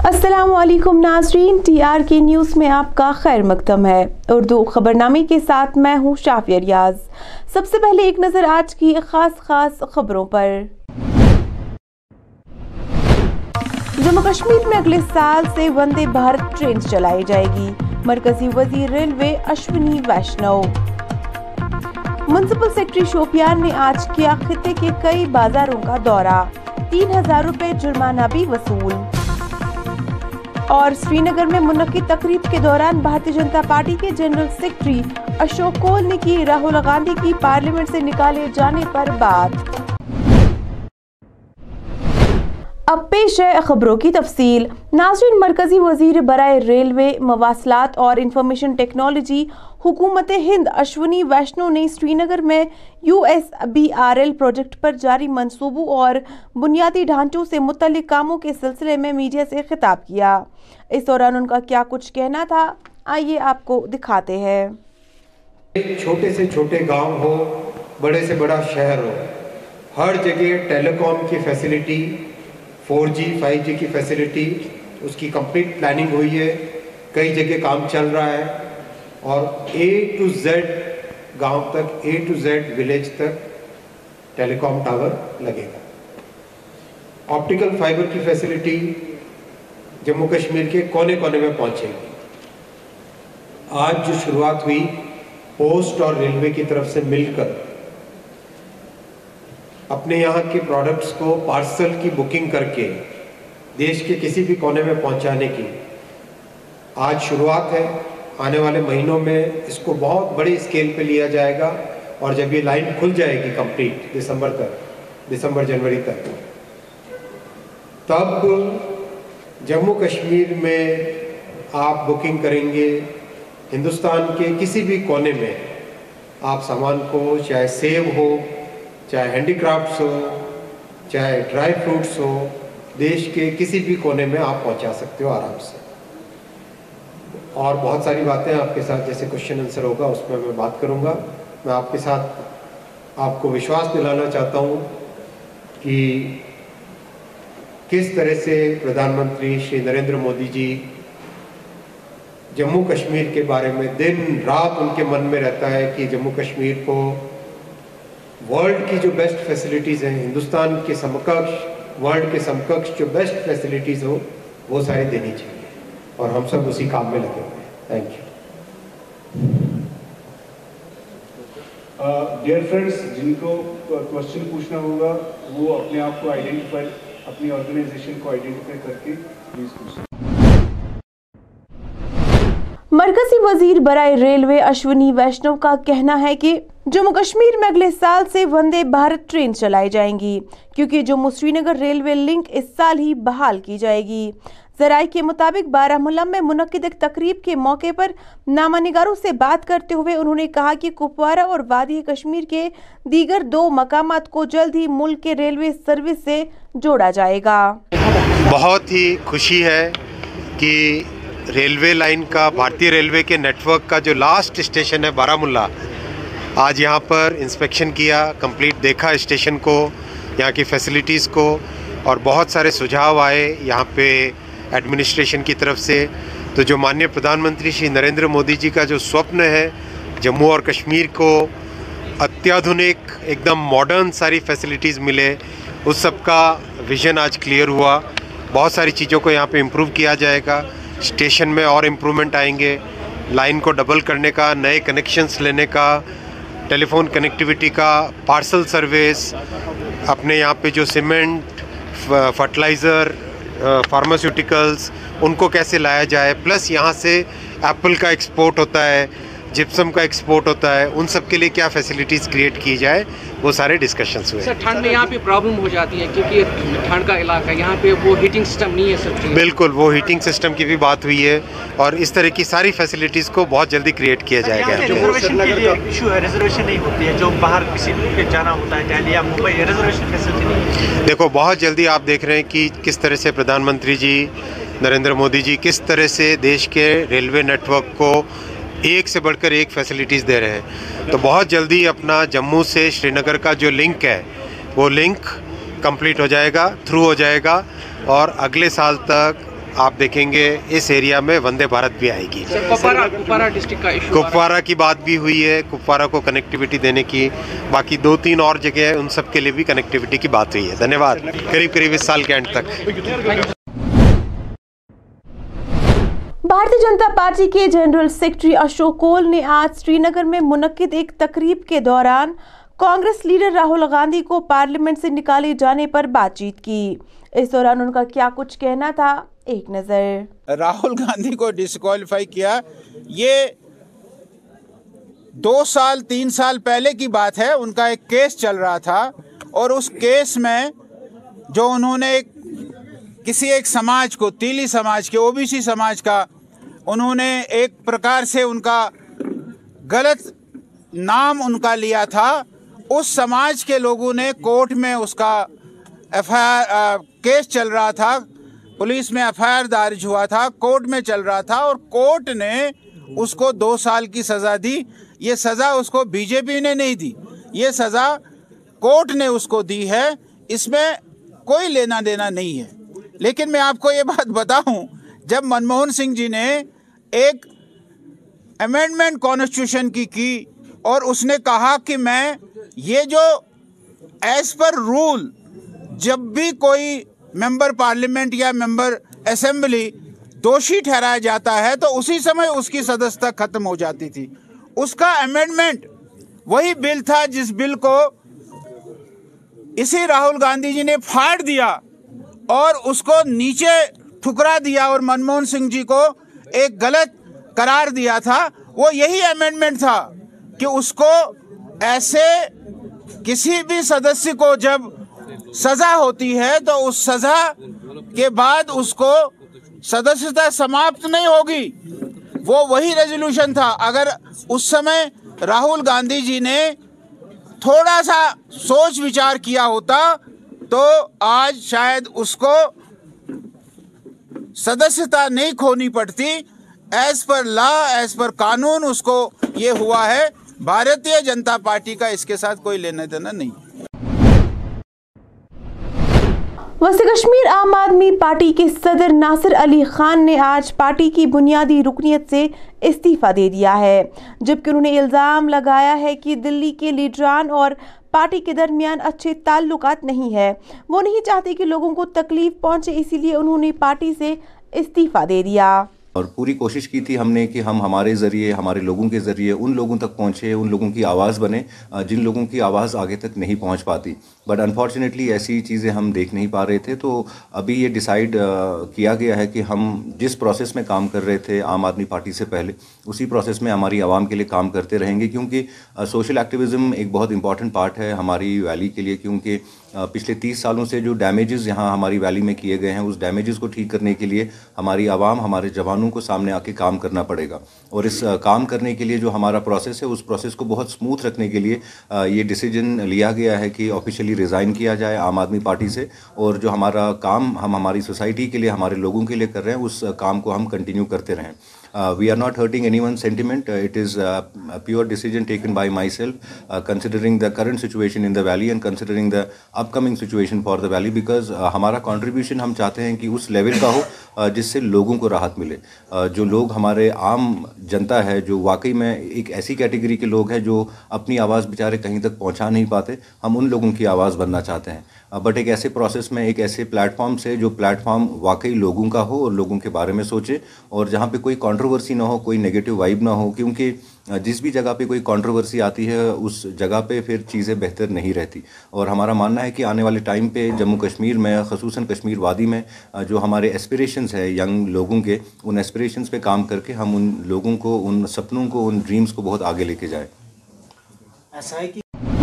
अस्सलामुअलैकुम नाज़रीन, TRK news में आपका खैर मकदम है। उर्दू खबरनामे के साथ मैं हूँ शाफिया रियाज। सबसे पहले एक नज़र आज की खास खबरों पर। जम्मू कश्मीर में अगले साल से वंदे भारत ट्रेन चलाई जाएगी, मरकजी वजीर railway Ashwini Vaishnaw. Municipal secretary Shopian ने आज किया खित्ते के कई बाजारों का दौरा, 3000 रुपए जुर्माना भी वसूल। और श्रीनगर में मुनक्किद तकरीब के दौरान भारतीय जनता पार्टी के जनरल सेक्रेटरी अशोक कोल ने की राहुल गांधी की पार्लियामेंट से निकाले जाने पर बात। अब पेश है खबरों की तफसील। नाज़रीन, मरकजी वजीर बराए रेलवे, मवासलात और इंफॉर्मेशन टेक्नोलॉजी हुकूमत हिंद अश्विनी वैष्णव ने श्रीनगर में USBRL प्रोजेक्ट पर जारी मंसूबों और बुनियादी ढांचों से मुतल्लिक कामों के सिलसिले में मीडिया से खिताब किया। इस दौरान उनका क्या कुछ कहना था, आइए आपको दिखाते हैं। छोटे से छोटे गांव हो, बड़े से बड़ा शहर हो, हर जगह टेलीकॉम की फैसिलिटी, 4G 5G की फैसिलिटी, उसकी कंप्लीट प्लानिंग हुई है। कई जगह काम चल रहा है और A to Z गांव तक, A to Z विलेज तक टेलीकॉम टावर लगेगा। ऑप्टिकल फाइबर की फैसिलिटी जम्मू कश्मीर के कोने कोने में पहुंचेगी। आज जो शुरुआत हुई पोस्ट और रेलवे की तरफ से मिलकर अपने यहाँ के प्रोडक्ट्स को पार्सल की बुकिंग करके देश के किसी भी कोने में पहुँचाने की आज शुरुआत है। आने वाले महीनों में इसको बहुत बड़ी स्केल पे लिया जाएगा और जब ये लाइन खुल जाएगी कंप्लीट दिसंबर जनवरी तक, तब जम्मू कश्मीर में आप बुकिंग करेंगे। हिंदुस्तान के किसी भी कोने में आप सामान को, चाहे सेब हो, चाहे हैंडीक्राफ्ट्स हो, चाहे ड्राई फ्रूट्स हो, देश के किसी भी कोने में आप पहुंचा सकते हो आराम से। और बहुत सारी बातें आपके साथ, जैसे क्वेश्चन आंसर होगा उसमें मैं बात करूंगा। मैं आपके साथ आपको विश्वास दिलाना चाहता हूं कि किस तरह से प्रधानमंत्री श्री नरेंद्र मोदी जी जम्मू कश्मीर के बारे में दिन रात उनके मन में रहता है कि जम्मू कश्मीर को वर्ल्ड की जो बेस्ट फैसिलिटीज़ हैं, हिंदुस्तान के समकक्ष, वर्ल्ड के समकक्ष जो बेस्ट फैसिलिटीज़ हो वो सारी देनी चाहिए और हम सब उसी काम में लगे हुए हैं। Thank you. डियर फ्रेंड्स, जिनको क्वेश्चन पूछना होगा वो अपने आप को आइडेंटिफाई, अपनी ऑर्गेनाइजेशन को आइडेंटिफाई करके प्लीज पूछें। मरकजी वजीर बराए रेलवे अश्विनी वैष्णव का कहना है कि जम्मू कश्मीर में अगले साल से वंदे भारत ट्रेन चलाई जाएंगी, क्योंकि जम्मू श्रीनगर रेलवे लिंक इस साल ही बहाल की जाएगी। जराये के मुताबिक बारामूला में मुनक्किद एक तकरीब के मौके पर नामानिगारों से बात करते हुए उन्होंने कहा कि कुपवारा और वादी कश्मीर के दीगर 2 मकामात को जल्द ही मुल्क के रेलवे सर्विस से जोड़ा जाएगा। बहुत ही खुशी है कि रेलवे लाइन का, भारतीय रेलवे के नेटवर्क का जो लास्ट स्टेशन है बारामूला, आज यहाँ पर इंस्पेक्शन किया, कंप्लीट देखा स्टेशन को, यहाँ की फैसिलिटीज़ को, और बहुत सारे सुझाव आए यहाँ पे एडमिनिस्ट्रेशन की तरफ से। तो जो माननीय प्रधानमंत्री श्री नरेंद्र मोदी जी का जो स्वप्न है जम्मू और कश्मीर को अत्याधुनिक, एकदम मॉडर्न सारी फैसिलिटीज़ मिले, उस सब का विज़न आज क्लियर हुआ। बहुत सारी चीज़ों को यहाँ पे इम्प्रूव किया जाएगा। स्टेशन में और इम्प्रूवमेंट आएंगे, लाइन को डबल करने का, नए कनेक्शंस लेने का, टेलीफोन कनेक्टिविटी का, पार्सल सर्विस, अपने यहाँ पे जो सीमेंट, फर्टिलाइज़र, फार्मास्यूटिकल्स, उनको कैसे लाया जाए, प्लस यहाँ से एप्पल का एक्सपोर्ट होता है, जिप्सम का एक्सपोर्ट होता है, उन सब के लिए क्या फैसिलिटीज़ क्रिएट की जाए, वो सारे डिस्कशंस हुए। सर, ठंड में यहाँ पे प्रॉब्लम हो जाती है क्योंकि ठंड का इलाका है, यहाँ पे वो हीटिंग सिस्टम नहीं है सर। बिल्कुल, वो हीटिंग सिस्टम की भी बात हुई है और इस तरह की सारी फैसिलिटीज़ को बहुत जल्दी क्रिएट किया जाएगा। रिजर्वेशन के लिए इशू है, रिजर्वेशन नहीं होती है, जो बाहर किसी पे जाना होता है, दिल्ली या मुंबई, रिजर्वेशन फैसिलिटी नहीं है। देखो, बहुत जल्दी आप देख रहे हैं कि किस तरह से प्रधानमंत्री जी नरेंद्र मोदी जी किस तरह से देश के रेलवे नेटवर्क को एक से बढ़कर एक फैसिलिटीज़ दे रहे हैं। तो बहुत जल्दी अपना जम्मू से श्रीनगर का जो लिंक है वो लिंक कंप्लीट हो जाएगा, थ्रू हो जाएगा और अगले साल तक आप देखेंगे इस एरिया में वंदे भारत भी आएगी। सर, कुपवारा डिस्ट्रिक्ट का इशू, कुपवारा की बात भी हुई है, कुपवारा को कनेक्टिविटी देने की, बाकी 2-3 और जगह है उन सब के लिए भी कनेक्टिविटी की बात हुई है। धन्यवाद। करीब इस साल के एंड तक। भारतीय जनता पार्टी के जनरल सेक्रेटरी अशोक कोल ने आज श्रीनगर में मुनक्किद एक तकरीब के दौरान कांग्रेस लीडर राहुल गांधी को पार्लियामेंट से निकाले जाने पर बातचीत की। इस दौरान उनका क्या कुछ कहना था, एक नजर। राहुल गांधी को डिस्क्वालीफाई किया, ये 2 साल 3 साल पहले की बात है। उनका एक केस चल रहा था और उस केस में जो उन्होंने किसी एक समाज को, तीली समाज के, ओबीसी समाज का, उन्होंने एक प्रकार से उनका गलत नाम उनका लिया था। उस समाज के लोगों ने कोर्ट में उसका एफआईआर केस चल रहा था, पुलिस में एफआईआर दर्ज हुआ था, कोर्ट में चल रहा था और कोर्ट ने उसको 2 साल की सज़ा दी। ये सज़ा उसको बीजेपी ने नहीं दी, ये सज़ा कोर्ट ने उसको दी है, इसमें कोई लेना देना नहीं है। लेकिन मैं आपको ये बात बताऊं, जब मनमोहन सिंह जी ने एक अमेंडमेंट कॉन्स्टिट्यूशन की और उसने कहा कि मैं ये जो एज पर रूल जब भी कोई मेंबर पार्लियामेंट या मेंबर असेंबली दोषी ठहराया जाता है तो उसी समय उसकी सदस्यता खत्म हो जाती थी। उसका अमेंडमेंट वही बिल था जिस बिल को इसी राहुल गांधी जी ने फाड़ दिया और उसको नीचे ठुकरा दिया और मनमोहन सिंह जी को एक गलत करार दिया था। वो यही अमेंडमेंट था कि उसको ऐसे किसी भी सदस्य को जब सजा होती है तो उस सजा के बाद उसको सदस्यता समाप्त नहीं होगी। वो वही रेजोल्यूशन था। अगर उस समय राहुल गांधी जी ने थोड़ा सा सोच विचार किया होता तो आज शायद उसको सदस्यता नहीं खोनी पड़ती। As per law, as per कानून उसको ये हुआ है। भारतीय जनता पार्टी का इसके साथ कोई लेना देना नहीं। वस्त कश्मीर आम आदमी पार्टी के सदर नासिर अली खान ने आज पार्टी की बुनियादी रुकनियत से इस्तीफा दे दिया है, जबकि उन्होंने इल्ज़ाम लगाया है कि दिल्ली के लीडरान और पार्टी के दरमियान अच्छे ताल्लुकात नहीं है। वो नहीं चाहते कि लोगों को तकलीफ पहुंचे, इसीलिए उन्होंने पार्टी से इस्तीफा दे दिया। और पूरी कोशिश की थी हमने कि हम हमारे ज़रिए, हमारे लोगों के ज़रिए उन लोगों तक पहुँचे, उन लोगों की आवाज़ बने जिन लोगों की आवाज़ आगे तक नहीं पहुँच पाती। बट अनफॉर्चुनेटली ऐसी चीज़ें हम देख नहीं पा रहे थे। तो अभी ये डिसाइड किया गया है कि हम जिस प्रोसेस में काम कर रहे थे आम आदमी पार्टी से पहले, उसी प्रोसेस में हमारी आवाम के लिए काम करते रहेंगे, क्योंकि सोशल एक्टिविज़म एक बहुत इंपॉर्टेंट पार्ट है हमारी वैली के लिए। क्योंकि पिछले 30 सालों से जो डैमेजेस यहाँ हमारी वैली में किए गए हैं, उस डैमेजेस को ठीक करने के लिए हमारी आवाम, हमारे जवानों को सामने आके काम करना पड़ेगा। और इस काम करने के लिए जो हमारा प्रोसेस है, उस प्रोसेस को बहुत स्मूथ रखने के लिए ये डिसीजन लिया गया है कि ऑफिशियली रिज़ाइन किया जाए आम आदमी पार्टी से, और जो हमारा काम हम हमारी सोसाइटी के लिए, हमारे लोगों के लिए कर रहे हैं, उस काम को हम कंटिन्यू करते रहें। We are not hurting anyone's sentiment. It is a pure decision taken by myself, considering the current situation in the valley and considering the upcoming situation for the valley, because हमारा contribution हम चाहते हैं कि उस level का हो जिससे लोगों को राहत मिले। जो लोग हमारे आम जनता है, जो वाकई में एक ऐसी कैटेगरी के लोग हैं जो अपनी आवाज़ बेचारे कहीं तक पहुंचा नहीं पाते, हम उन लोगों की आवाज़ बनना चाहते हैं। बट एक ऐसे प्रोसेस में, एक ऐसे प्लेटफॉर्म से जो प्लेटफॉर्म वाकई लोगों का हो और लोगों के बारे में सोचे, और जहाँ पे कोई कंट्रोवर्सी ना हो, कोई नेगेटिव वाइब ना हो। क्योंकि जिस भी जगह पे कोई कंट्रोवर्सी आती है, उस जगह पे फिर चीज़ें बेहतर नहीं रहती। और हमारा मानना है कि आने वाले टाइम पे जम्मू कश्मीर में, ख़ुसूसन कश्मीर वादी में, जो हमारे एस्पिरेशंस है यंग लोगों के, उन एस्पिरेशंस पे काम करके हम उन लोगों को, उन सपनों को, उन ड्रीम्स को बहुत आगे लेके जाए। ऐसा है कि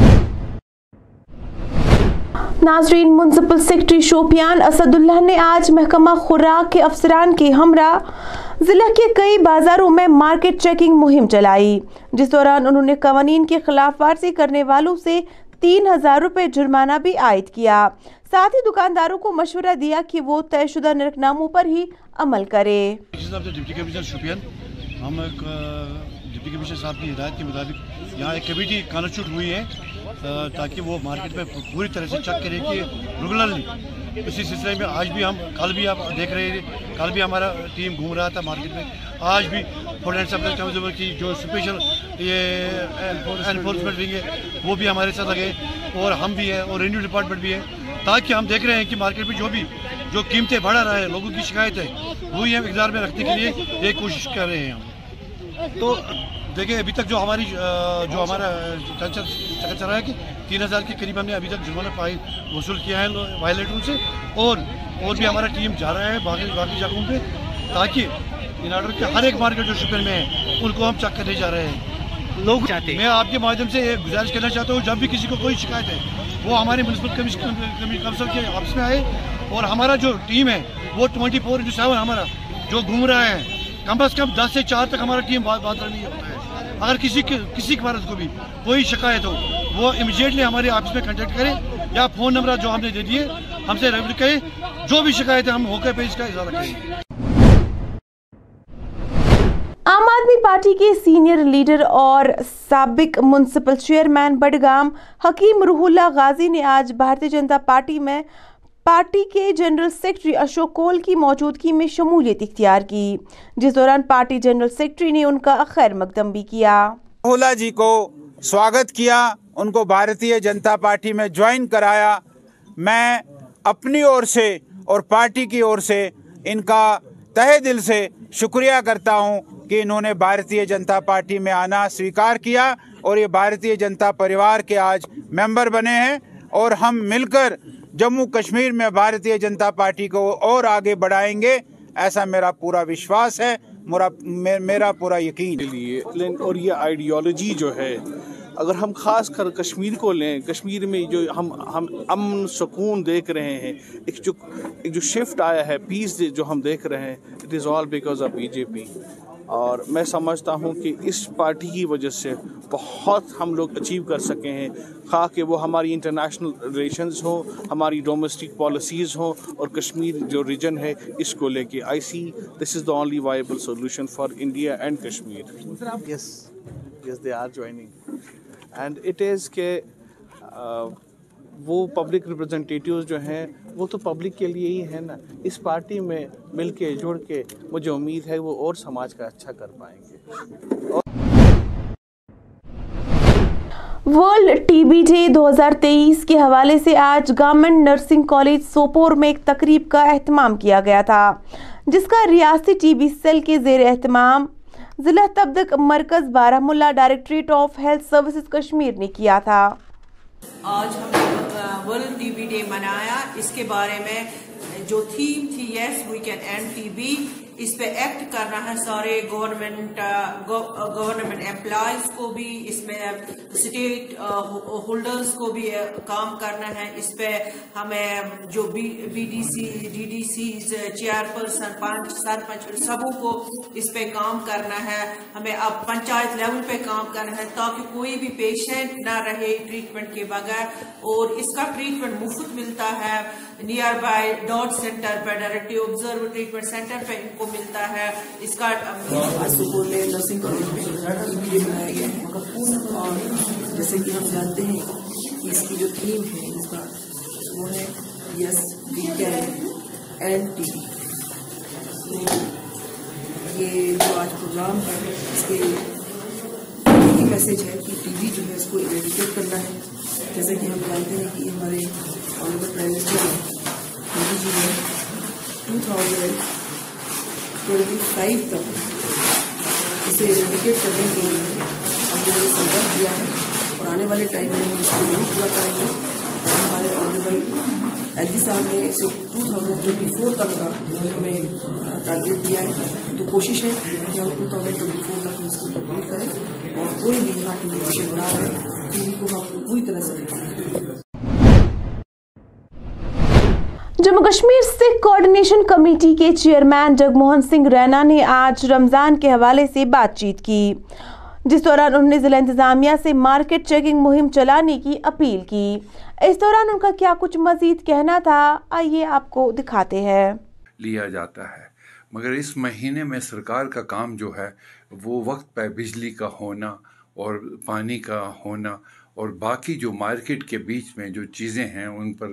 नाजरीन, म्युनिसिपल सेक्रेटरी शोपियान असदुल्लाह ने आज महकमा खुराक के अफसरान के हमरा जिला के कई बाजारों में मार्केट चेकिंग मुहिम चलाई, जिस दौरान उन्होंने कवानीन की खिलाफ वर्जी करने वालों से 3000 रुपये जुर्माना भी आयद किया। साथ ही दुकानदारों को मशवरा दिया कि वो तयशुदा नरकनामों पर ही अमल करे। डिप्टी कमिश्नर शोपियान, हम डिप्टी कमिश्नर साहब की हिदायत के मुताबिक यहाँ एक कमेटी कॉन्स्टिट्यूट हुई है ताकि वो मार्केट में पूरी तरह से चेक करे कि रेगुलरली इसी सिलसिले में आज भी हम कल भी आप देख रहे थे, कल भी हमारा टीम घूम रहा था मार्केट में। आज भी फूड एंड सप्लाई कमिश्नर की जो स्पेशल ये एनफोर्समेंट विंग है वो भी हमारे साथ लगे, और हम भी हैं और रेवेन्यू डिपार्टमेंट भी है, ताकि हम देख रहे हैं कि मार्केट में जो कीमतें बढ़ा रहा है, लोगों की शिकायत है, वही हम इक़दार में रखने के लिए ये कोशिश कर रहे हैं हम। तो देखिए अभी तक जो हमारा चक्कर चल रहा है कि 3000 के करीब हमने अभी तक जुर्माना वसूल किया है वायलेटरों से, और भी हमारा टीम जा रहा है बाकी जगहों पे, ताकि इन ऑर्डर के हर एक मार्केट जो शुपियन में है उनको हम चेक करने जा रहे हैं। लोग चाहते हैं, मैं आपके माध्यम से एक गुजारिश करना चाहता हूँ, जब भी किसी को कोई शिकायत है वो हमारे म्यूनसिपल कमिश्नर के ऑफिस में आए, और हमारा जो टीम है वो 24/7 हमारा जो घूम रहा है, कम अज़ कम 10 से 4 तक हमारा टीम बात नहीं होता है। अगर किसी की भारत को भी कोई शिकायत हो वो इमीडिएटली हमारे ऑफिस में कांटेक्ट करें, या फ़ोन नंबर जो हमने दे दिए हमसे रब्त करें, जो भी शिकायत है हम होकर पे इसका इजारा करेंगे। आम आदमी पार्टी के सीनियर लीडर और साबिक म्युनिसिपल चेयरमैन बडगाम हकीम रूहुल्लाह गाजी ने आज भारतीय जनता पार्टी में पार्टी के जनरल सेक्रेटरी अशोक कोल की मौजूदगी में शमूलियत इख्तियार की, जिस दौरान पार्टी जनरल सेक्रेटरी ने उनका खैर मकदम भी किया। रूहुल्लाह जी को स्वागत किया, उनको भारतीय जनता पार्टी में ज्वाइन कराया। मैं अपनी ओर से और पार्टी की ओर से इनका तहे दिल से शुक्रिया करता हूं कि इन्होंने भारतीय जनता पार्टी में आना स्वीकार किया, और ये भारतीय जनता परिवार के आज मेंबर बने हैं, और हम मिलकर जम्मू कश्मीर में भारतीय जनता पार्टी को और आगे बढ़ाएंगे, ऐसा मेरा पूरा विश्वास है, मेरा पूरा यकीन है। और ये आइडियोलॉजी जो है, अगर हम खास कर कश्मीर को लें, कश्मीर में जो हम अमन सुकून देख रहे हैं, एक जो शिफ्ट आया है, पीस जो हम देख रहे हैं, it is all because of BJP. और मैं समझता हूं कि इस पार्टी की वजह से बहुत हम लोग अचीव कर सके हैं, खा कि वो हमारी इंटरनेशनल रिलेशंस हो, हमारी डोमेस्टिक पॉलिसीज़ हो, और कश्मीर जो रीजन है इसको लेके I see this is the only viable solution for India and Kashmir. Yes they are joining, and it is के वो पब्लिक रिप्रेजेंटेटिव्स जो हैं वो तो पब्लिक के लिए ही है ना। इस पार्टी में मिल के जुड़ के मुझे उम्मीद है वो और समाज का अच्छा कर पाएंगे। वर्ल्ड टीबी डे 2023 के हवाले से आज गवर्नमेंट नर्सिंग कॉलेज सोपोर में एक तकरीब का एहतमाम किया गया था, जिसका रियासती टीबी सेल के ज़ेर एहतमाम जिला तबदक मरकज़ Baramulla directorate of health services Kashmir ने किया था। आज हम वर्ल्ड टीबी डे मनाया। इसके बारे में जो थीम थी yes we can end TB, इस पे एक्ट करना है सारे गवर्नमेंट एम्प्लॉयज को भी, इसमें स्टेट होल्डर्स को भी काम करना है। इस पे हमें जो बीडीसी डीडीसी चेयरपर्सन सरपंच सबों को इस पे काम करना है। हमें अब पंचायत लेवल पे काम करना है ताकि कोई भी पेशेंट ना रहे ट्रीटमेंट के बगैर, और इसका ट्रीटमेंट मुफ्त मिलता है। नियर बाय डॉट सेंटर पर डायरेक्टली ऑब्जर्व ट्रीटमेंट सेंटर पे इनको मिलता है। इसका नर्सिंग कॉलेज में ये बनाया गया है, और जैसे कि हम जानते हैं कि इसकी जो थीम है इस बार वो है yes we can end TB. ये जो आज प्रोग्राम है इसके यही मैसेज है कि टीबी जो है इसको इरेडिकेट करना है। जैसे कि हम जानते हैं कि हमारे honourable prime minister Modi ji ने 2025 तक इसे इरेडिकेट करने के लिए हम लोगों ने संकल्प किया है, और आने वाले टाइम में हम इसको जरूर पूरा करेंगे। हमारे ऑनरेबल एलजी साहब ने इसे 2024 तक का हमें टारगेट दिया है, तो कोशिश है कि हम 2024 तक इसको कंप्लीट करें, और कोई भी यहाँ की विषय बना रहे टीवी को हम पूरी तरह से देखें। जम्मू कश्मीर सिख कोऑर्डिनेशन कमेटी के चेयरमैन जगमोहन सिंह रैना ने आज रमजान के हवाले से बातचीत की, जिस दौरान उन्होंने जिला इंतजामिया से मार्केट चेकिंग मुहिम चलाने की अपील की। इस दौरान उनका क्या कुछ मजीद कहना था, आइए आपको दिखाते हैं। लिया जाता है, मगर इस महीने में सरकार का काम जो है वो वक्त पर बिजली का होना और पानी का होना और बाकी जो मार्केट के बीच में जो चीज़ें हैं उन पर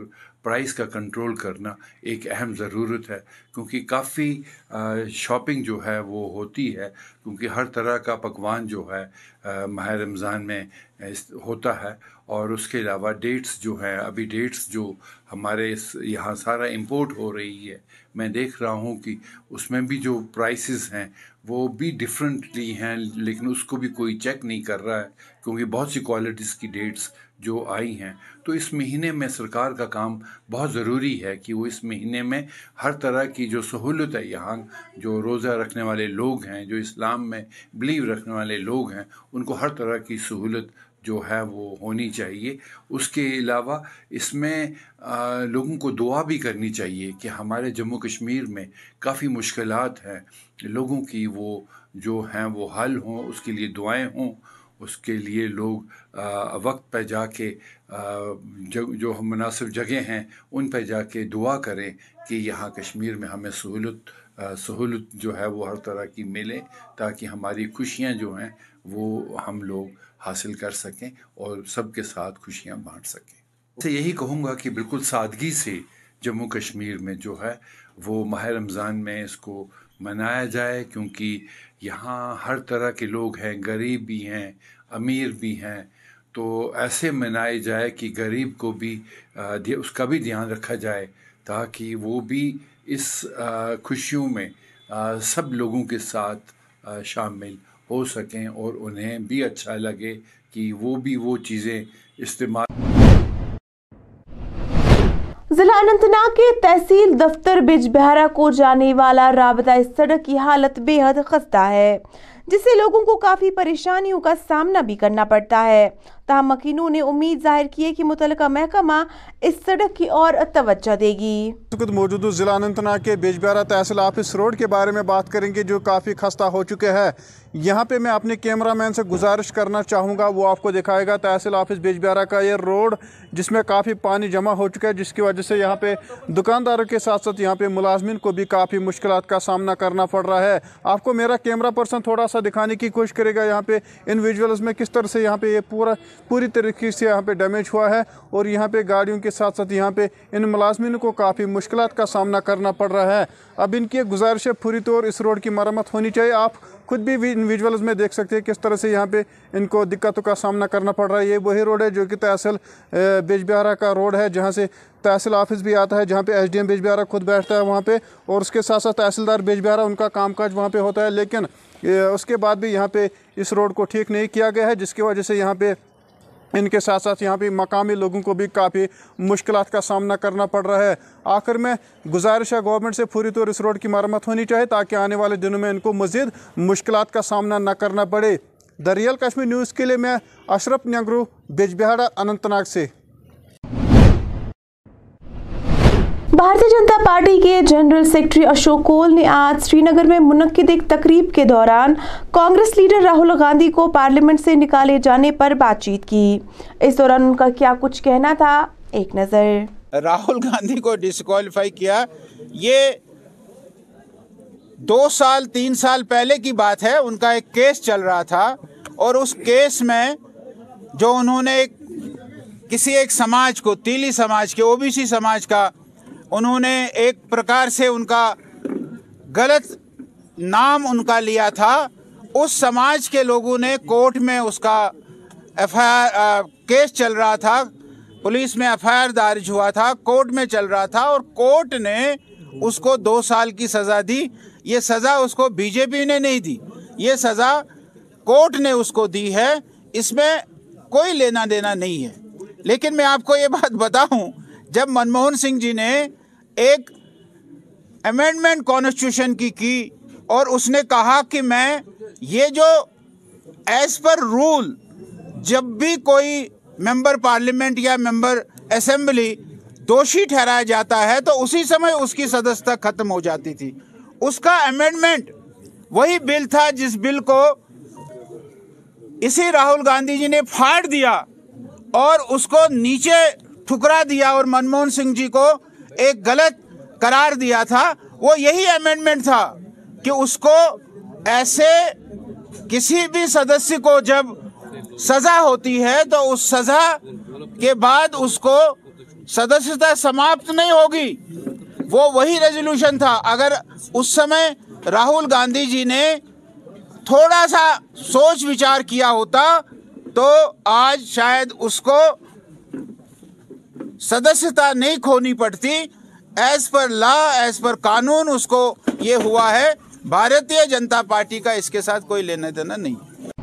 प्राइस का कंट्रोल करना एक अहम ज़रूरत है, क्योंकि काफ़ी शॉपिंग जो है वो होती है, क्योंकि हर तरह का पकवान जो है माह रमज़ान में होता है। और उसके अलावा डेट्स जो हैं, अभी डेट्स जो हमारे यहाँ सारा इंपोर्ट हो रही है, मैं देख रहा हूँ कि उसमें भी जो प्राइसेस हैं वो भी डिफरेंटली हैं, लेकिन उसको भी कोई चेक नहीं कर रहा है, क्योंकि बहुत सी क्वालिटीज़ की डेट्स जो आई हैं। तो इस महीने में सरकार का काम बहुत ज़रूरी है कि वो इस महीने में हर तरह की जो सहूलत है, यहाँ जो रोज़ा रखने वाले लोग हैं, जो इस्लाम में बिलीव रखने वाले लोग हैं, उनको हर तरह की सहूलत जो है वो होनी चाहिए। उसके अलावा इसमें लोगों को दुआ भी करनी चाहिए कि हमारे जम्मू कश्मीर में काफ़ी मुश्किलात हैं लोगों की, वो जो हैं वो हल हों, उसके लिए दुआएं हों, उसके लिए लोग वक्त पर जाके जो मुनासिब जगह हैं उन पर जाके दुआ करें कि यहाँ कश्मीर में हमें सहूलत जो है वो हर तरह की मिले, ताकि हमारी खुशियाँ जो हैं वो हम लोग हासिल कर सकें और सबके साथ खुशियाँ बांट सकें। तो यही कहूँगा कि बिल्कुल सादगी से जम्मू कश्मीर में जो है वो माह रमज़ान में इसको मनाया जाए, क्योंकि यहाँ हर तरह के लोग हैं, गरीब भी हैं, अमीर भी हैं। तो ऐसे मनाए जाए कि गरीब को भी उसका भी ध्यान रखा जाए, ताकि वो भी इस खुशियों में सब लोगों के साथ शामिल हो सकें और उन्हें भी अच्छा लगे कि वो भी वो चीज़ें इस्तेमाल। जिला अनंतनाग के तहसील दफ्तर बिजबिहारा को जाने वाला राबता सड़क की हालत बेहद खस्ता है, जिससे लोगों को काफी परेशानियों का सामना भी करना पड़ता है। ताहम मकीनों ने उम्मीद जाहिर की है कि मुतल्लिका महकमा इस सड़क की ओर तवज्जो देगी। मौजूद जिला अनंतनाग के बिजबिहारा तहसील ऑफिस रोड के बारे में बात करेंगे, जो काफ़ी खस्ता हो चुके हैं। यहाँ पे मैं अपने कैमरामैन से गुजारिश करना चाहूँगा, वो आपको दिखाएगा तहसील ऑफिस बिजबिहारा का ये रोड, जिसमें काफ़ी पानी जमा हो चुका है, जिसकी वजह से यहाँ पे दुकानदारों के साथ साथ यहाँ पे मुलाजमिन को भी काफ़ी मुश्किलात का सामना करना पड़ रहा है। आपको मेरा कैमरा पर्सन थोड़ा सा दिखाने की कोशिश करेगा यहाँ पे इन विजुअल्स में किस तरह से यहाँ पे ये पूरी तरीके से यहाँ पे डैमेज हुआ है, और यहाँ पे गाड़ियों के साथ साथ यहाँ पे इन मुलाजमिन को काफ़ी मुश्किलात का सामना करना पड़ रहा है। अब इनकी गुजारिश है पूरी तौर इस रोड की मरम्मत होनी चाहिए। आप खुद भी इन विजुअल्स में देख सकते हैं किस तरह से यहाँ पे इनको दिक्कतों का सामना करना पड़ रहा है। ये वही रोड है जो कि तहसील बिजबिहारा का रोड है, जहाँ से तहसील ऑफिस भी आता है, जहाँ पे एसडीएम बिजबिहारा खुद बैठता है वहाँ पे, और उसके साथ साथ तहसीलदार बिजबिहारा उनका कामकाज वहाँ पे होता है। लेकिन उसके बाद भी यहाँ पे इस रोड को ठीक नहीं किया गया है, जिसकी वजह से यहाँ पे इनके साथ साथ यहाँ पे मकामी लोगों को भी काफ़ी मुश्किलात का सामना करना पड़ रहा है। आखिर में गुजारिश है गवर्नमेंट से पूरी तौर इस रोड की मरम्मत होनी चाहिए, ताकि आने वाले दिनों में इनको मज़ीद मुश्किलात का सामना न करना पड़े। द रियल कश्मीर न्यूज़ के लिए मैं अशरफ न्यांगरू, बिजबिहारा, अनंतनाग से। भारतीय जनता पार्टी के जनरल सेक्रेटरी अशोक कोल ने आज श्रीनगर में मुनक्किद एक तकरीब के दौरान कांग्रेस लीडर राहुल गांधी को पार्लियामेंट से निकाले जाने पर बातचीत की। इस दौरान उनका क्या कुछ कहना था, एक नजर। राहुल गांधी को डिस्क्वालीफाई किया, ये 2 साल 3 साल पहले की बात है। उनका एक केस चल रहा था, और उस केस में जो उन्होंने किसी एक समाज को, तीली समाज के, ओबीसी समाज का, उन्होंने एक प्रकार से उनका गलत नाम उनका लिया था। उस समाज के लोगों ने कोर्ट में उसका एफआईआर केस चल रहा था, पुलिस में एफआईआर दर्ज हुआ था, कोर्ट में चल रहा था, और कोर्ट ने उसको 2 साल की सज़ा दी। ये सज़ा उसको बीजेपी ने नहीं दी, ये सज़ा कोर्ट ने उसको दी है, इसमें कोई लेना देना नहीं है। लेकिन मैं आपको ये बात बताऊं, जब मनमोहन सिंह जी ने एक अमेंडमेंट कॉन्स्टिट्यूशन की और उसने कहा कि मैं ये जो एज पर रूल, जब भी कोई मेंबर पार्लियामेंट या मेंबर असेंबली दोषी ठहराया जाता है तो उसी समय उसकी सदस्यता खत्म हो जाती थी। उसका अमेंडमेंट वही बिल था जिस बिल को इसी राहुल गांधी जी ने फाड़ दिया और उसको नीचे ठुकरा दिया और मनमोहन सिंह जी को एक गलत करार दिया था। वो यही अमेंडमेंट था कि उसको ऐसे किसी भी सदस्य को जब सजा होती है तो उस सजा के बाद उसको सदस्यता समाप्त नहीं होगी। वो वही रेजोल्यूशन था। अगर उस समय राहुल गांधी जी ने थोड़ा सा सोच विचार किया होता तो आज शायद उसको सदस्यता नहीं खोनी पड़ती। As per law, as per कानून उसको ये हुआ है। भारतीय जनता पार्टी का इसके साथ कोई लेना देना नहीं।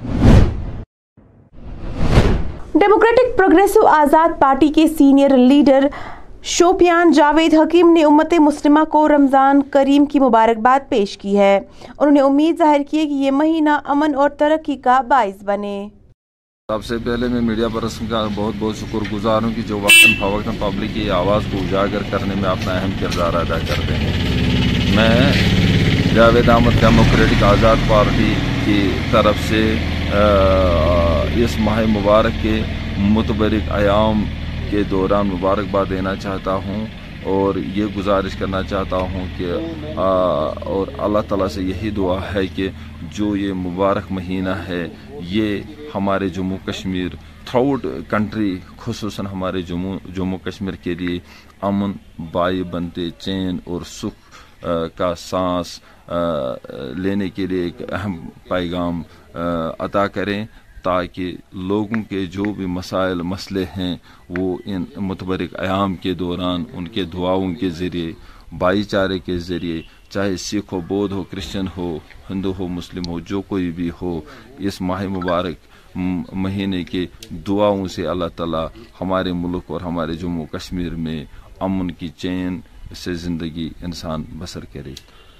डेमोक्रेटिक प्रोग्रेसिव आज़ाद पार्टी के सीनियर लीडर शोपियान जावेद हकीम ने उम्मत मुस्लिमा को रमज़ान करीम की मुबारकबाद पेश की है। उन्होंने उम्मीद जाहिर की है कि ये महीना अमन और तरक्की का बाइस बने। सबसे पहले मैं मीडिया पर्सन का बहुत बहुत शुक्रगुजार हूँ कि जो वक्तन फवक्तन पब्लिक की आवाज़ को उजागर करने में अपना अहम किरदार अदा करते हैं। मैं जावेद अहमद डेमोक्रेटिक आज़ाद पार्टी की तरफ से इस माह मुबारक के मुतबरिक आयाम के दौरान मुबारकबाद देना चाहता हूँ और ये गुजारिश करना चाहता हूँ कि और अल्लाह ताला से यही दुआ है कि जो ये मुबारक महीना है ये हमारे जम्मू कश्मीर थ्राउट कंट्री खुसूसन हमारे जम्मू कश्मीर के लिए अमन, बाई बनते, चैन और सुख का सांस लेने के लिए एक अहम पैगाम अता करें, ताकि लोगों के जो भी मसाइल मसले हैं वो इन मुतबरिक अयाम के दौरान उनके दुआओं के ज़रिए, भाईचारे के ज़रिए, चाहे सिख हो, बौद्ध हो, क्रिश्चियन हो, हिंदू हो, मुस्लिम हो, जो कोई भी हो, इस माह मुबारक महीने के दुआओं से अल्लाह ताला हमारे मुल्क और हमारे जम्मू कश्मीर में अमन की चैन से ज़िंदगी इंसान बसर करे।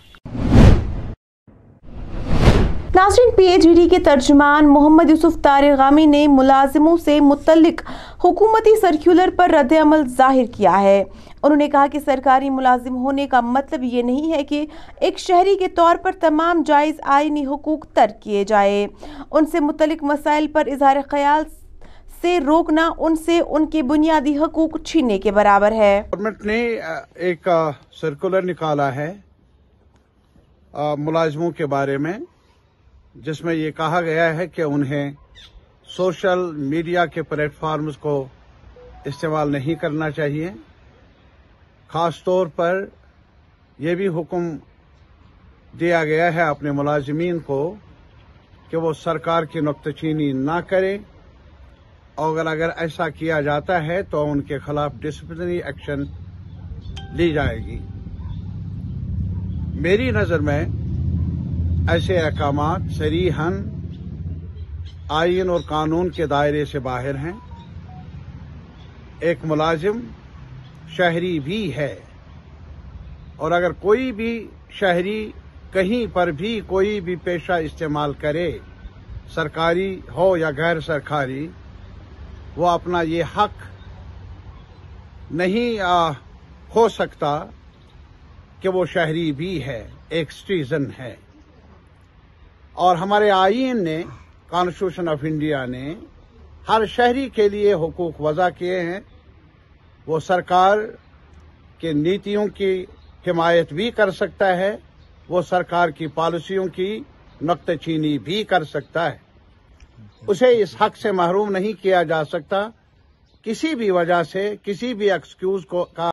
नाज़रीन, PHD के तर्जुमान मोहम्मद यूसुफ तारिगामी ने मुलाजिमों से मुतल्लिक हुकूमती सर्कुलर पर रद्द अमल जाहिर किया है। उन्होंने कहा कि सरकारी मुलाजिम होने का मतलब ये नहीं है कि एक शहरी के तौर पर तमाम जायज़ आईनी हुकूक तर्क किए जाए। उनसे मुतल्लिक मसाइल पर इजहार ख्याल से रोकना उनसे उनके बुनियादी हुकूक छीनने के बराबर है। गवर्नमेंट ने एक सर्कुलर निकाला है मुलाजिमों के बारे में, जिसमें ये कहा गया है कि उन्हें सोशल मीडिया के प्लेटफॉर्म्स को इस्तेमाल नहीं करना चाहिए। ख़ास तौर पर यह भी हुक्म दिया गया है अपने मुलाजिमीन को कि वो सरकार की नुक्ताचीनी ना करें, और अगर ऐसा किया जाता है तो उनके खिलाफ डिसिप्लिनरी एक्शन ली जाएगी। मेरी नज़र में ऐसे अहकामात सरीहन आईन और कानून के दायरे से बाहर हैं। एक मुलाजिम शहरी भी है, और अगर कोई भी शहरी कहीं पर भी कोई भी पेशा इस्तेमाल करे, सरकारी हो या गैर सरकारी, वो अपना ये हक नहीं हो सकता कि वो शहरी भी है, एक सिटीजन है। और हमारे आईन ने, कॉन्स्टिट्यूशन ऑफ इंडिया ने हर शहरी के लिए हुकूक वज़ा किए हैं। वो सरकार के नीतियों की हिमायत भी कर सकता है, वो सरकार की पॉलिसियों की नुक्ताचीनी भी कर सकता है। उसे इस हक से महरूम नहीं किया जा सकता किसी भी वजह से, किसी भी एक्सक्यूज को का।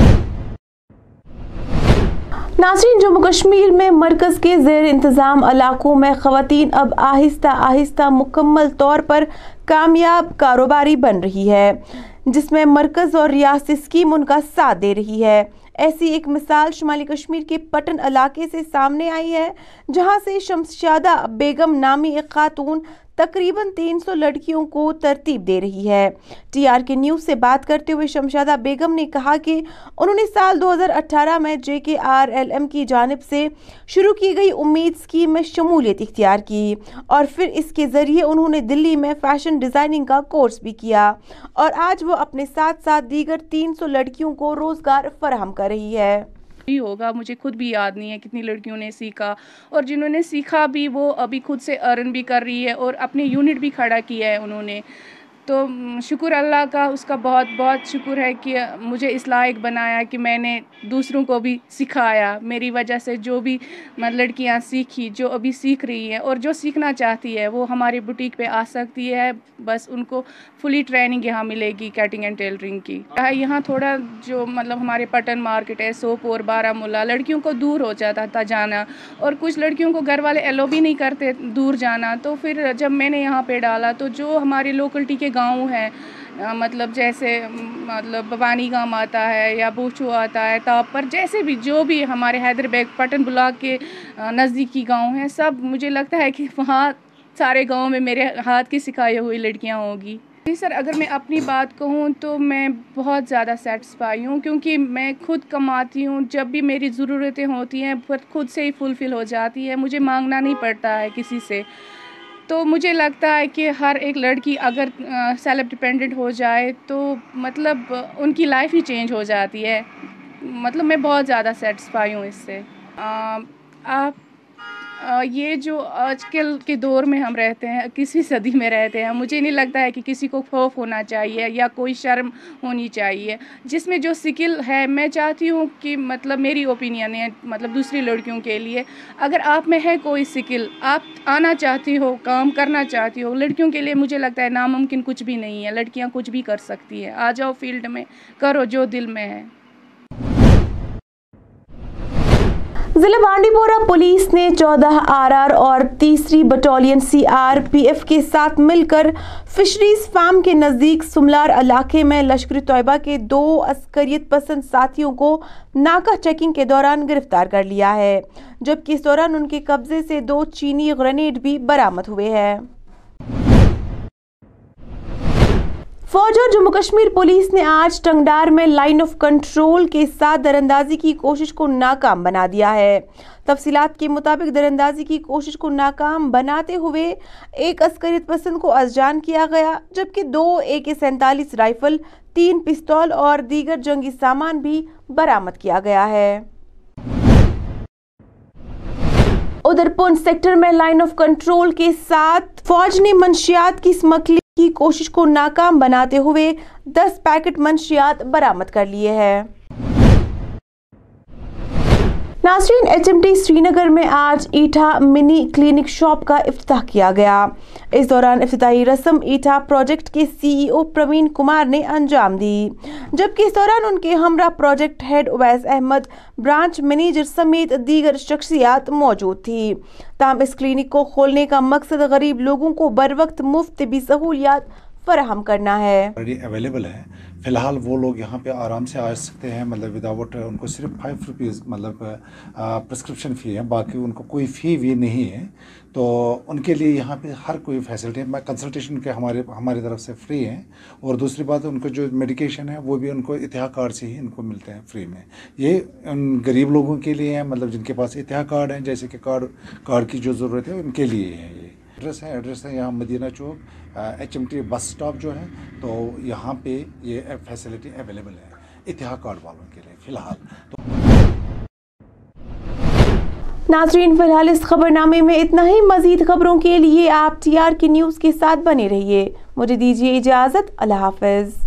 नाज़रीन, जम्मू कश्मीर में मरकज़ के ज़ेर इंतज़ाम इलाकों में ख़वातीन अब आहिस्ता आहिस्ता मुकम्मल तौर पर कामयाब कारोबारी बन रही है, जिसमें मरकज़ और रियासती स्कीम उनका साथ दे रही है। ऐसी एक मिसाल शुमाली कश्मीर के पटन इलाके से सामने आई है, जहां से शमशादा बेगम नामी एक खातून तकरीबन 300 लड़कियों को तरतीब दे रही है। TRK न्यूज़ से बात करते हुए शमशादा बेगम ने कहा कि उन्होंने साल 2018 में JKRLM की जानिब से शुरू की गई उम्मीद स्कीम में शमूलियत इख्तियार की, और फिर इसके ज़रिए उन्होंने दिल्ली में फैशन डिज़ाइनिंग का कोर्स भी किया, और आज वो अपने साथ साथ दीगर 300 लड़कियों को रोज़गार फराहम कर रही है। होगा, मुझे खुद भी याद नहीं है कितनी लड़कियों ने सीखा, और जिन्होंने सीखा भी वो अभी खुद से अर्न भी कर रही है और अपने यूनिट भी खड़ा किया है उन्होंने। तो शुक्र अल्लाह का, उसका बहुत बहुत शुक्र है कि मुझे इस लायक बनाया कि मैंने दूसरों को भी सिखाया। मेरी वजह से जो भी लड़कियां सीखी, जो अभी सीख रही हैं और जो सीखना चाहती है वो हमारी बुटीक पे आ सकती है। बस उनको फुली ट्रेनिंग यहाँ मिलेगी कटिंग एंड टेलरिंग की। यहाँ थोड़ा जो हमारे पटन मार्केट है, सोपोर, बारामूला, लड़कियों को दूर हो जाता था जाना, और कुछ लड़कियों को घर वाले एलो भी नहीं करते दूर जाना। तो फिर जब मैंने यहाँ पे डाला तो जो हमारे लोकलिटी के गांव हैं, जैसे भवानी गांव आता है या बूचू आता है, ताप पर, जैसे भी जो भी हमारे हैदराबाद पटन ब्लॉक के नज़दीकी गांव हैं, सब मुझे लगता है कि वहाँ सारे गांव में मेरे हाथ की सिखाई हुई लड़कियां होगी। जी सर, अगर मैं अपनी बात कहूँ तो मैं बहुत ज़्यादा सेटिस्फाई हूँ, क्योंकि मैं खुद कमाती हूँ। जब भी मेरी ज़रूरतें होती हैं फिर खुद से ही फुलफ़िल हो जाती है, मुझे मांगना नहीं पड़ता है किसी से। तो मुझे लगता है कि हर एक लड़की अगर सेल्फ डिपेंडेंट हो जाए तो उनकी लाइफ ही चेंज हो जाती है। मैं बहुत ज़्यादा सेटिस्फाई हूँ इससे। ये जो आजकल के दौर में हम रहते हैं, 21वीं सदी में रहते हैं, मुझे नहीं लगता है कि किसी को खौफ होना चाहिए या कोई शर्म होनी चाहिए। जिसमें जो स्किल है, मैं चाहती हूँ कि मेरी ओपिनियन है दूसरी लड़कियों के लिए, अगर आप में है कोई स्किल, आप आना चाहती हो, काम करना चाहती हो, लड़कियों के लिए मुझे लगता है नामुमकिन कुछ भी नहीं है। लड़कियाँ कुछ भी कर सकती है। आ जाओ फील्ड में, करो जो दिल में है। जिला बांडीपोरा पुलिस ने 14 आरआर और 3री बटालियन सीआरपीएफ के साथ मिलकर फिशरीज फार्म के नजदीक सुमलार इलाके में लश्कर तोयबा के 2 अस्करियत पसंद साथियों को नाका चेकिंग के दौरान गिरफ्तार कर लिया है, जबकि इस दौरान उनके कब्जे से 2 चीनी ग्रेनेड भी बरामद हुए हैं। फौज और जम्मू कश्मीर पुलिस ने आज टंगडार में लाइन ऑफ कंट्रोल के साथ दरअंदाजी की कोशिश को नाकाम बना दिया है। तफसीलात के मुताबिक दरअंदाजी की कोशिश को नाकाम बनाते हुए एक अस्करियत पसंद को अज़जान किया गया, जबकि 2 AK-47 राइफल, 3 पिस्तौल और दीगर जंगी सामान भी बरामद किया गया है। उधर पुंछ सेक्टर में लाइन ऑफ कंट्रोल के साथ फौज ने मंशियात की स्मगलिंग की कोशिश को नाकाम बनाते हुए 10 पैकेट मंशियात बरामद कर लिए हैं। नाज़रीन, HMT श्रीनगर में आज ईटा मिनी क्लिनिक शॉप का इफ्तिताह किया गया। इस दौरान इफ्तिताही रस्म ईटा प्रोजेक्ट के CEO प्रवीण कुमार ने अंजाम दी, जबकि इस दौरान उनके हमरा project head Uwais Ahmad, branch manager समेत दीगर शख्सियात मौजूद थी। ताहम इस क्लिनिक को खोलने का मकसद गरीब लोगों को बर वक्त मुफ्त भी सहूलियात फराहम करना है। अवेलेबल है, फ़िलहाल वो लोग यहाँ पे आराम से आ सकते हैं, विदाउट उनको सिर्फ 5 रुपीज़ प्रिस्क्रिप्शन फ़ी है, बाकी उनको कोई फ़ी भी नहीं है। तो उनके लिए यहाँ पे हर कोई फैसिलिटी है। कंसल्टेशन के हमारी तरफ से फ्री है, और दूसरी बात उनको जो मेडिकेशन है वो भी उनको इतिहाद कार्ड से ही इनको मिलते हैं फ्री में। ये उन गरीब लोगों के लिए है, जिनके पास इतिहाद कार्ड है, जैसे कि कार्ड की जो ज़रूरत है उनके लिए है। ये एड्रेस है यहाँ Madina Chowk, HMT bus stop जो है, तो यहाँ पे ये फैसिलिटी अवेलेबल है इतिहाद कार्ड वालों के लिए फ़िलहाल। नाज़रीन, फिलहाल इस खबरनामे में इतना ही। मज़ीद खबरों के लिए आप TRK न्यूज़ के साथ बने रहिए। मुझे दीजिए इजाज़त। अल्लाह हाफ़िज़।